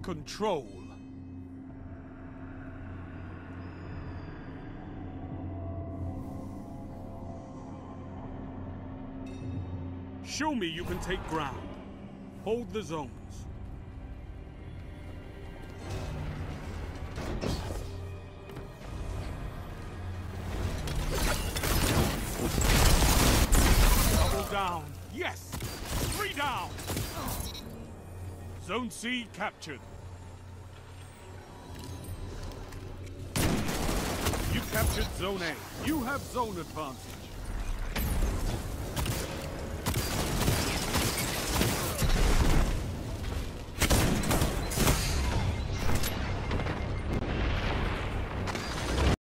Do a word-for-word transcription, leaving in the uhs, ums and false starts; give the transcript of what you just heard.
control. Show me you can take ground. Hold the zones. Double down. Yes! Three down! Zone C captured. You captured Zone A. You have zone advantage.